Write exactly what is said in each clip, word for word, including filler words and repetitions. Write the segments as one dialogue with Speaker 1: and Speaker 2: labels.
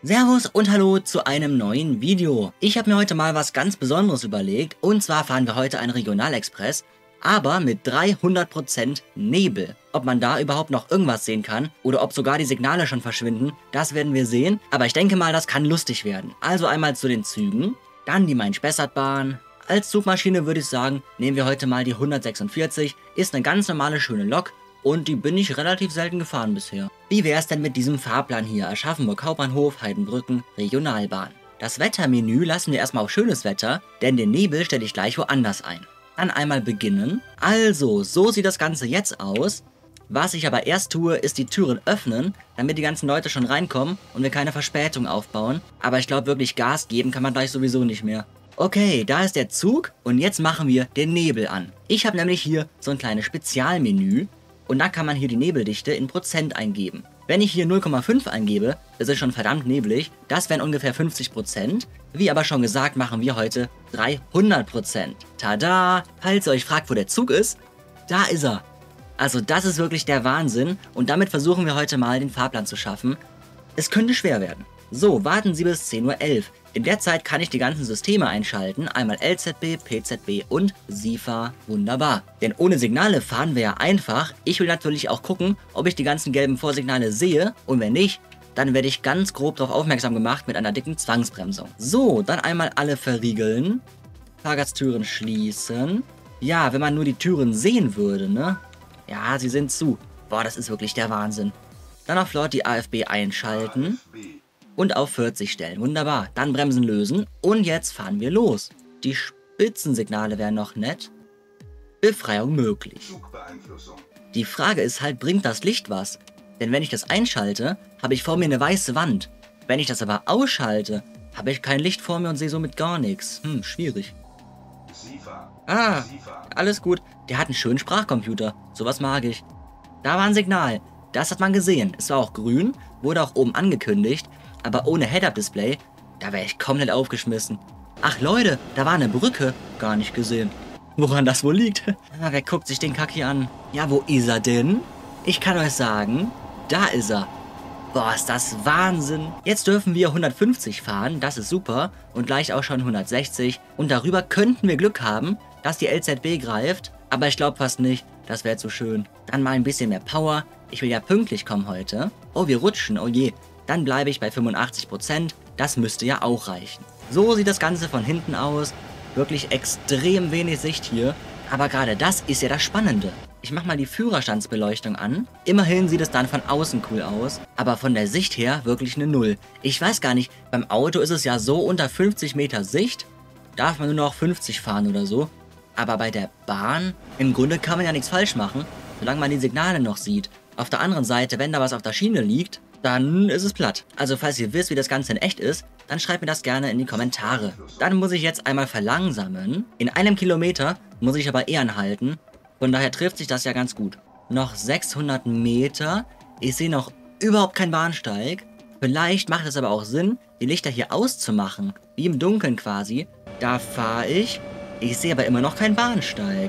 Speaker 1: Servus und hallo zu einem neuen Video. Ich habe mir heute mal was ganz Besonderes überlegt, und zwar fahren wir heute einen Regionalexpress, aber mit dreihundert Prozent Nebel. Ob man da überhaupt noch irgendwas sehen kann oder ob sogar die Signale schon verschwinden, das werden wir sehen, aber ich denke mal, das kann lustig werden. Also einmal zu den Zügen, dann die Main-Spessart-Bahn. Als Zugmaschine würde ich sagen, nehmen wir heute mal die hundertsechsundvierzig, ist eine ganz normale schöne Lok. Und die bin ich relativ selten gefahren bisher. Wie wäre es denn mit diesem Fahrplan hier? Aschaffenburg Hauptbahnhof, Heidenbrücken, Regionalbahn. Das Wettermenü lassen wir erstmal auf schönes Wetter, denn den Nebel stelle ich gleich woanders ein. Dann einmal beginnen. Also, so sieht das Ganze jetzt aus. Was ich aber erst tue, ist die Türen öffnen, damit die ganzen Leute schon reinkommen und wir keine Verspätung aufbauen. Aber ich glaube, wirklich Gas geben kann man gleich sowieso nicht mehr. Okay, da ist der Zug und jetzt machen wir den Nebel an. Ich habe nämlich hier so ein kleines Spezialmenü. Und dann kann man hier die Nebeldichte in Prozent eingeben. Wenn ich hier null Komma fünf eingebe, ist es schon verdammt neblig. Das wären ungefähr fünfzig Prozent. Wie aber schon gesagt, machen wir heute dreihundert Prozent. Tada! Falls ihr euch fragt, wo der Zug ist, da ist er. Also das ist wirklich der Wahnsinn. Und damit versuchen wir heute mal den Fahrplan zu schaffen. Es könnte schwer werden. So, warten Sie bis zehn Uhr elf. In der Zeit kann ich die ganzen Systeme einschalten. Einmal L Z B, P Z B und SIFA. Wunderbar. Denn ohne Signale fahren wir ja einfach. Ich will natürlich auch gucken, ob ich die ganzen gelben Vorsignale sehe. Und wenn nicht, dann werde ich ganz grob darauf aufmerksam gemacht mit einer dicken Zwangsbremsung. So, dann einmal alle verriegeln. Fahrgasttüren schließen. Ja, wenn man nur die Türen sehen würde, ne? Ja, sie sind zu. Boah, das ist wirklich der Wahnsinn. Dann auf Flort die A F B einschalten. Und auf vierzig stellen. Wunderbar. Dann Bremsen lösen. Und jetzt fahren wir los. Die Spitzensignale wären noch nett. Befreiung möglich. Die Frage ist halt, bringt das Licht was? Denn wenn ich das einschalte, habe ich vor mir eine weiße Wand. Wenn ich das aber ausschalte, habe ich kein Licht vor mir und sehe somit gar nichts. Hm, schwierig. Ah, alles gut. Der hat einen schönen Sprachcomputer. Sowas mag ich. Da war ein Signal. Das hat man gesehen. Es war auch grün, wurde auch oben angekündigt. Aber ohne Head-Up-Display, da wäre ich komplett aufgeschmissen. Ach Leute, da war eine Brücke. Gar nicht gesehen. Woran das wohl liegt? Ah, wer guckt sich den Kack hier an? Ja, wo ist er denn? Ich kann euch sagen, da ist er. Boah, ist das Wahnsinn. Jetzt dürfen wir hundertfünfzig fahren, das ist super. Und gleich auch schon hundertsechzig. Und darüber könnten wir Glück haben, dass die L Z B greift. Aber ich glaube fast nicht, das wäre zu schön. Dann mal ein bisschen mehr Power. Ich will ja pünktlich kommen heute. Oh, wir rutschen, oh je. Dann bleibe ich bei fünfundachtzig Prozent, das müsste ja auch reichen. So sieht das Ganze von hinten aus, wirklich extrem wenig Sicht hier, aber gerade das ist ja das Spannende. Ich mache mal die Führerstandsbeleuchtung an, immerhin sieht es dann von außen cool aus, aber von der Sicht her wirklich eine Null. Ich weiß gar nicht, beim Auto ist es ja so unter fünfzig Meter Sicht, darf man nur noch fünfzig fahren oder so, aber bei der Bahn, im Grunde kann man ja nichts falsch machen, solange man die Signale noch sieht. Auf der anderen Seite, wenn da was auf der Schiene liegt, dann ist es platt. Also falls ihr wisst, wie das Ganze in echt ist, dann schreibt mir das gerne in die Kommentare. Dann muss ich jetzt einmal verlangsamen. In einem Kilometer muss ich aber eher anhalten. Von daher trifft sich das ja ganz gut. Noch sechshundert Meter. Ich sehe noch überhaupt keinen Bahnsteig. Vielleicht macht es aber auch Sinn, die Lichter hier auszumachen. Wie im Dunkeln quasi. Da fahre ich. Ich sehe aber immer noch keinen Bahnsteig.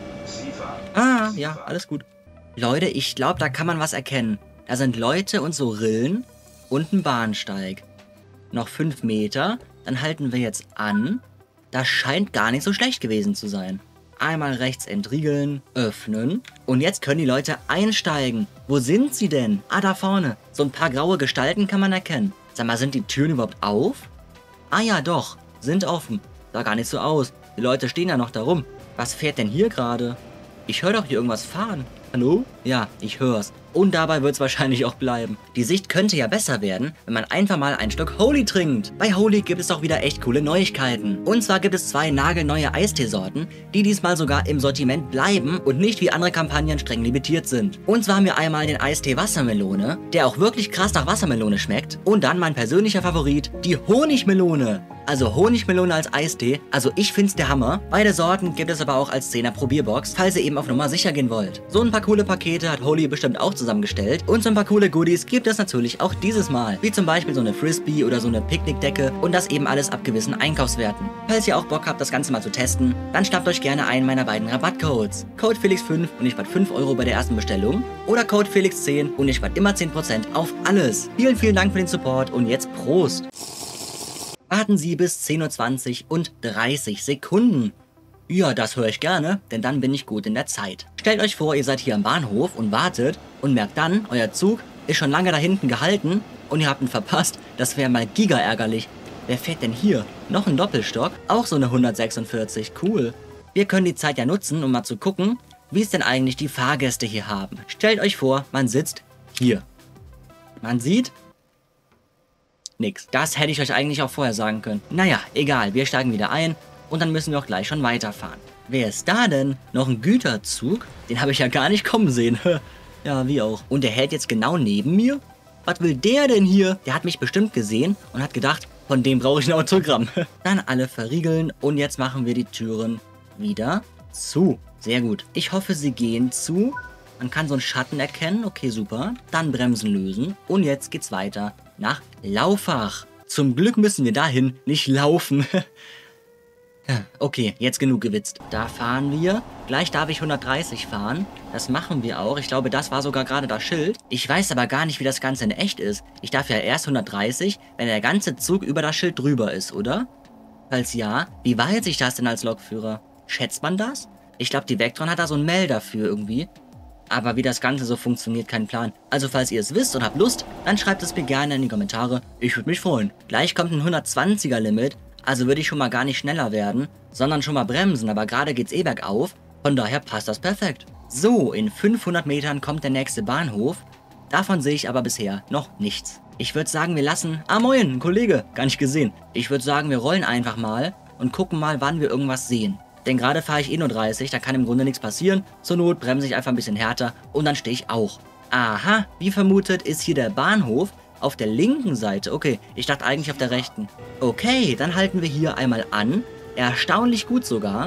Speaker 1: Ah, ja, alles gut. Leute, ich glaube, da kann man was erkennen. Da sind Leute und so Rillen und ein Bahnsteig. Noch fünf Meter, dann halten wir jetzt an. Das scheint gar nicht so schlecht gewesen zu sein. Einmal rechts entriegeln, öffnen. Und jetzt können die Leute einsteigen. Wo sind sie denn? Ah, da vorne. So ein paar graue Gestalten kann man erkennen. Sag mal, sind die Türen überhaupt auf? Ah ja, doch, sind offen. Sah gar nicht so aus. Die Leute stehen ja noch da rum. Was fährt denn hier gerade? Ich höre doch hier irgendwas fahren. Hallo? Ja, ich hör's. Und dabei wird's wahrscheinlich auch bleiben. Die Sicht könnte ja besser werden, wenn man einfach mal ein Stück Holy trinkt. Bei Holy gibt es auch wieder echt coole Neuigkeiten. Und zwar gibt es zwei nagelneue Eisteesorten, die diesmal sogar im Sortiment bleiben und nicht wie andere Kampagnen streng limitiert sind. Und zwar haben wir einmal den Eistee Wassermelone, der auch wirklich krass nach Wassermelone schmeckt. Und dann mein persönlicher Favorit, die Honigmelone. Also Honigmelone als Eistee, also ich find's der Hammer. Beide Sorten gibt es aber auch als zehner Probierbox, falls ihr eben auf Nummer sicher gehen wollt. So ein paar coole Pakete hat Holy bestimmt auch zusammengestellt und so ein paar coole Goodies gibt es natürlich auch dieses Mal, wie zum Beispiel so eine Frisbee oder so eine Picknickdecke und das eben alles ab gewissen Einkaufswerten. Falls ihr auch Bock habt, das Ganze mal zu testen, dann schnappt euch gerne einen meiner beiden Rabattcodes. Code Felix fünf und ihr spart fünf Euro bei der ersten Bestellung oder Code Felix zehn und ihr spart immer zehn Prozent auf alles. Vielen, vielen Dank für den Support und jetzt Prost! Warten Sie bis zehn Uhr zwanzig und dreißig Sekunden. Ja, das höre ich gerne, denn dann bin ich gut in der Zeit. Stellt euch vor, ihr seid hier am Bahnhof und wartet und merkt dann, euer Zug ist schon lange da hinten gehalten und ihr habt ihn verpasst. Das wäre mal giga ärgerlich. Wer fährt denn hier? Noch ein Doppelstock? Auch so eine hundertsechsundvierzig, cool. Wir können die Zeit ja nutzen, um mal zu gucken, wie es denn eigentlich die Fahrgäste hier haben. Stellt euch vor, man sitzt hier. Man sieht nix. Das hätte ich euch eigentlich auch vorher sagen können. Naja, egal, wir steigen wieder ein und dann müssen wir auch gleich schon weiterfahren. Wer ist da denn? Noch ein Güterzug? Den habe ich ja gar nicht kommen sehen. Ja, wie auch. Und der hält jetzt genau neben mir? Was will der denn hier? Der hat mich bestimmt gesehen und hat gedacht, von dem brauche ich ein Autogramm. Dann alle verriegeln und jetzt machen wir die Türen wieder zu. Sehr gut. Ich hoffe, sie gehen zu. Man kann so einen Schatten erkennen. Okay, super. Dann Bremsen lösen. Und jetzt geht's weiter nach Laufach. Zum Glück müssen wir dahin nicht laufen. Okay, jetzt genug gewitzt. Da fahren wir. Gleich darf ich hundertdreißig fahren. Das machen wir auch. Ich glaube, das war sogar gerade das Schild. Ich weiß aber gar nicht, wie das Ganze in echt ist. Ich darf ja erst hundertdreißig, wenn der ganze Zug über das Schild drüber ist, oder? Falls ja, wie verhält sich das denn als Lokführer? Schätzt man das? Ich glaube, die Vectron hat da so ein Melder für irgendwie. Aber wie das Ganze so funktioniert, kein Plan. Also falls ihr es wisst und habt Lust, dann schreibt es mir gerne in die Kommentare. Ich würde mich freuen. Gleich kommt ein hundertzwanziger Limit. Also würde ich schon mal gar nicht schneller werden, sondern schon mal bremsen, aber gerade geht's eh bergauf, von daher passt das perfekt. So, in fünfhundert Metern kommt der nächste Bahnhof, davon sehe ich aber bisher noch nichts. Ich würde sagen, wir lassen... Ah, moin, ein Kollege, gar nicht gesehen. Ich würde sagen, wir rollen einfach mal und gucken mal, wann wir irgendwas sehen. Denn gerade fahre ich eh nur dreißig, da kann im Grunde nichts passieren, zur Not bremse ich einfach ein bisschen härter und dann stehe ich auch. Aha, wie vermutet ist hier der Bahnhof, auf der linken Seite. Okay, ich dachte eigentlich auf der rechten. Okay, dann halten wir hier einmal an. Erstaunlich gut sogar.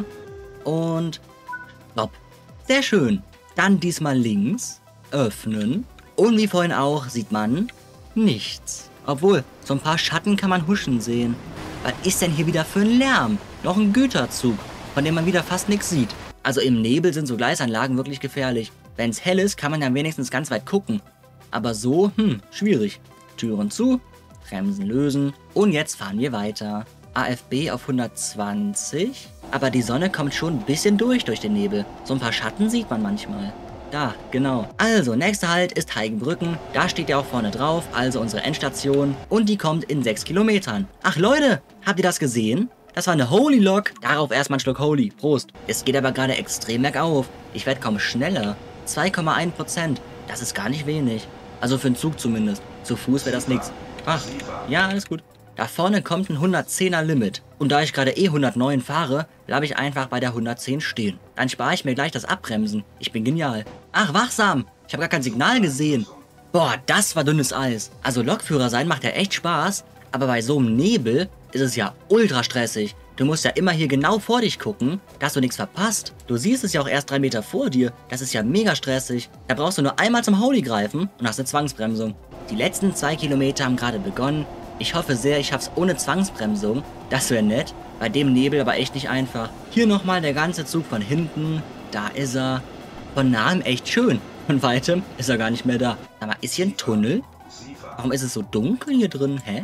Speaker 1: Und stopp. Sehr schön. Dann diesmal links. Öffnen. Und wie vorhin auch sieht man nichts. Obwohl, so ein paar Schatten kann man huschen sehen. Was ist denn hier wieder für ein Lärm? Noch ein Güterzug, von dem man wieder fast nichts sieht. Also im Nebel sind so Gleisanlagen wirklich gefährlich. Wenn es hell ist, kann man ja wenigstens ganz weit gucken. Aber so, hm, schwierig. Türen zu, Bremsen lösen und jetzt fahren wir weiter. A F B auf hundertzwanzig, aber die Sonne kommt schon ein bisschen durch durch den Nebel. So ein paar Schatten sieht man manchmal. Da, genau. Also, nächster Halt ist Heigenbrücken. Da steht ja auch vorne drauf, also unsere Endstation. Und die kommt in sechs Kilometern. Ach Leute, habt ihr das gesehen? Das war eine Holy Lok. Darauf erstmal ein Schluck Holy. Prost. Es geht aber gerade extrem bergauf. Ich werde kaum schneller. zwei Komma eins Prozent. Das ist gar nicht wenig. Also für einen Zug zumindest. Zu Fuß wäre das nichts. Ach, ja, alles gut. Da vorne kommt ein hundertzehner Limit. Und da ich gerade eh hundertneun fahre, bleibe ich einfach bei der hundertzehn stehen. Dann spare ich mir gleich das Abbremsen. Ich bin genial. Ach, wachsam. Ich habe gar kein Signal gesehen. Boah, das war dünnes Eis. Also Lokführer sein macht ja echt Spaß. Aber bei so einem Nebel ist es ja ultra stressig. Du musst ja immer hier genau vor dich gucken, dass du nichts verpasst. Du siehst es ja auch erst drei Meter vor dir. Das ist ja mega stressig. Da brauchst du nur einmal zum Holy greifen und hast eine Zwangsbremsung. Die letzten zwei Kilometer haben gerade begonnen. Ich hoffe sehr, ich schaff's ohne Zwangsbremsung. Das wäre nett. Bei dem Nebel aber echt nicht einfach. Hier nochmal der ganze Zug von hinten. Da ist er. Von nahem echt schön. Von weitem ist er gar nicht mehr da. Aber ist hier ein Tunnel? Warum ist es so dunkel hier drin? Hä?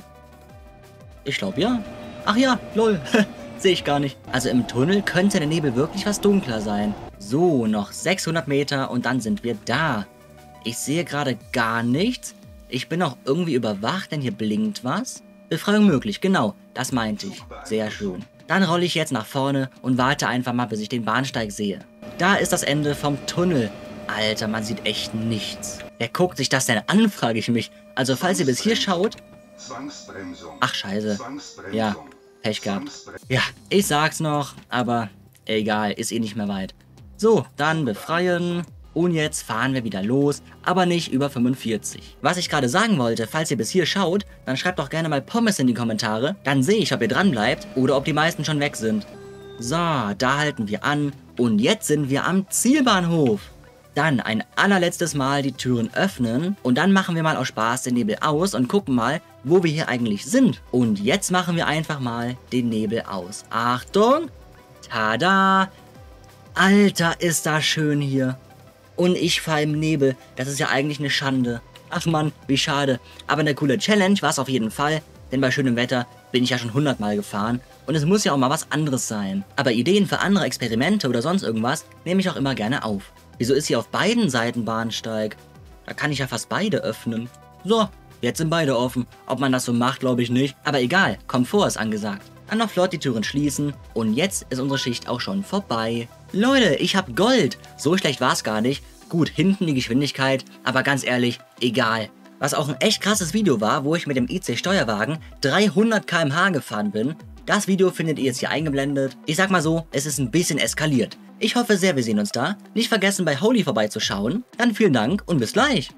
Speaker 1: Ich glaube ja. Ach ja, lol. Sehe ich gar nicht. Also im Tunnel könnte der Nebel wirklich was dunkler sein. So, noch sechshundert Meter und dann sind wir da. Ich sehe gerade gar nichts. Ich bin auch irgendwie überwacht, denn hier blinkt was. Befreiung möglich, genau. Das meinte ich. Sehr schön. Dann rolle ich jetzt nach vorne und warte einfach mal, bis ich den Bahnsteig sehe. Da ist das Ende vom Tunnel. Alter, man sieht echt nichts. Wer guckt sich das denn an, frage ich mich. Also falls ihr bis hier schaut... Ach scheiße. Ja, Pech gehabt. Ja, ich sag's noch, aber egal, ist eh nicht mehr weit. So, dann befreien. Und jetzt fahren wir wieder los, aber nicht über fünfundvierzig. Was ich gerade sagen wollte, falls ihr bis hier schaut, dann schreibt doch gerne mal Pommes in die Kommentare. Dann sehe ich, ob ihr dran bleibt oder ob die meisten schon weg sind. So, da halten wir an. Und jetzt sind wir am Zielbahnhof. Dann ein allerletztes Mal die Türen öffnen und dann machen wir mal aus Spaß den Nebel aus und gucken mal, wo wir hier eigentlich sind. Und jetzt machen wir einfach mal den Nebel aus. Achtung! Tada! Alter, ist das schön hier. Und ich fahre im Nebel. Das ist ja eigentlich eine Schande. Ach Mann, wie schade. Aber eine coole Challenge war es auf jeden Fall. Denn bei schönem Wetter bin ich ja schon hundertmal gefahren. Und es muss ja auch mal was anderes sein. Aber Ideen für andere Experimente oder sonst irgendwas nehme ich auch immer gerne auf. Wieso ist hier auf beiden Seiten Bahnsteig? Da kann ich ja fast beide öffnen. So, jetzt sind beide offen. Ob man das so macht, glaube ich nicht. Aber egal, Komfort ist angesagt. Dann noch flott die Türen schließen. Und jetzt ist unsere Schicht auch schon vorbei. Leute, ich habe Gold. So schlecht war es gar nicht. Gut, hinten die Geschwindigkeit. Aber ganz ehrlich, egal. Was auch ein echt krasses Video war, wo ich mit dem I C-Steuerwagen dreihundert Kilometer pro Stunde gefahren bin. Das Video findet ihr jetzt hier eingeblendet. Ich sag mal so, es ist ein bisschen eskaliert. Ich hoffe sehr, wir sehen uns da. Nicht vergessen, bei Holy vorbeizuschauen. Dann vielen Dank und bis gleich.